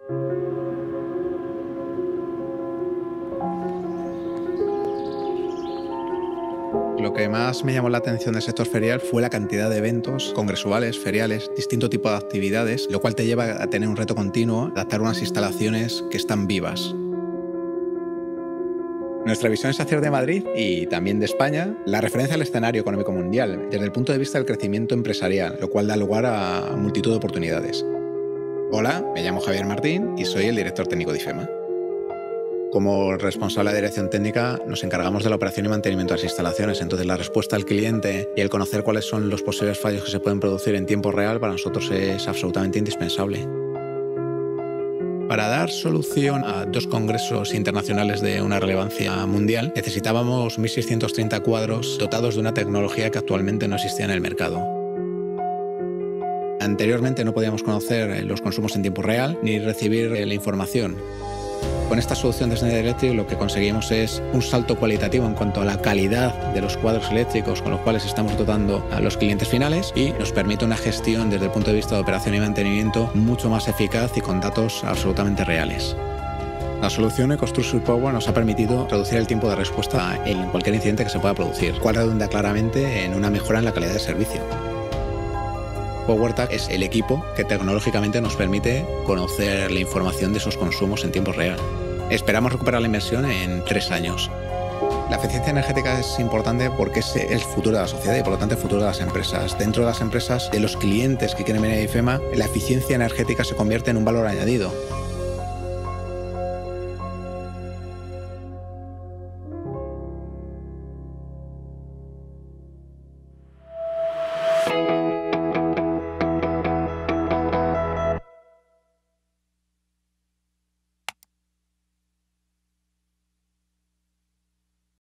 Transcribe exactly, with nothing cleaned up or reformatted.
Lo que más me llamó la atención del sector ferial fue la cantidad de eventos congresuales, feriales, distinto tipo de actividades, lo cual te lleva a tener un reto continuo, adaptar unas instalaciones que están vivas. Nuestra visión es hacer de Madrid y también de España la referencia al escenario económico mundial desde el punto de vista del crecimiento empresarial, lo cual da lugar a multitud de oportunidades. Hola, me llamo Javier Martín y soy el director técnico de IFEMA. Como responsable de dirección técnica nos encargamos de la operación y mantenimiento de las instalaciones, entonces la respuesta al cliente y el conocer cuáles son los posibles fallos que se pueden producir en tiempo real para nosotros es absolutamente indispensable. Para dar solución a dos congresos internacionales de una relevancia mundial necesitábamos mil seiscientos treinta cuadros dotados de una tecnología que actualmente no existía en el mercado. Anteriormente no podíamos conocer los consumos en tiempo real ni recibir la información. Con esta solución de Schneider Electric lo que conseguimos es un salto cualitativo en cuanto a la calidad de los cuadros eléctricos con los cuales estamos dotando a los clientes finales y nos permite una gestión desde el punto de vista de operación y mantenimiento mucho más eficaz y con datos absolutamente reales. La solución EcoStruxure Power nos ha permitido reducir el tiempo de respuesta en cualquier incidente que se pueda producir, cual redunda claramente en una mejora en la calidad de servicio. PowerTag es el equipo que tecnológicamente nos permite conocer la información de esos consumos en tiempo real. Esperamos recuperar la inversión en tres años. La eficiencia energética es importante porque es el futuro de la sociedad y por lo tanto el futuro de las empresas. Dentro de las empresas, de los clientes que quieren venir a IFEMA, la eficiencia energética se convierte en un valor añadido.